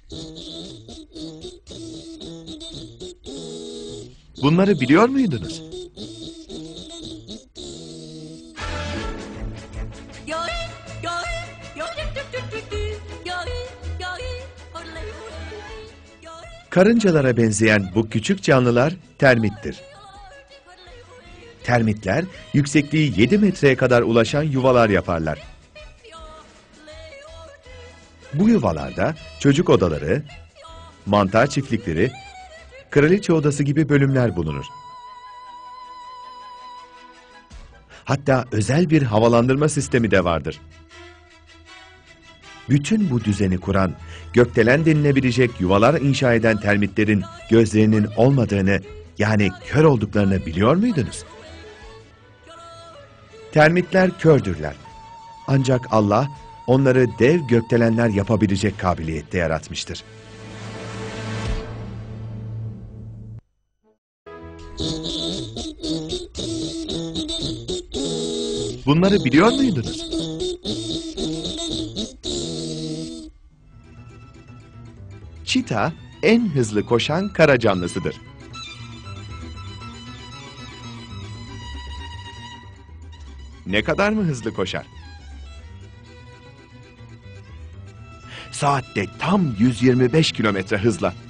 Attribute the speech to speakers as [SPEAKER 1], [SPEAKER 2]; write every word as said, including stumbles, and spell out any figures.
[SPEAKER 1] Bunları biliyor muydunuz? Karıncalara benzeyen bu küçük canlılar termittir. Termitler yüksekliği yedi metreye kadar ulaşan yuvalar yaparlar. Bu yuvalarda çocuk odaları, mantar çiftlikleri, kraliçe odası gibi bölümler bulunur. Hatta özel bir havalandırma sistemi de vardır. Bütün bu düzeni kuran, gökdelen denilebilecek yuvalar inşa eden termitlerin gözlerinin olmadığını, yani kör olduklarını biliyor muydunuz? Termitler kördürler. Ancak Allah onları dev gökdelenler yapabilecek kabiliyette yaratmıştır. Bunları biliyor muydunuz? Çita en hızlı koşan kara canlısıdır. Ne kadar mı hızlı koşar? Saatte tam yüz yirmi beş kilometre hızla.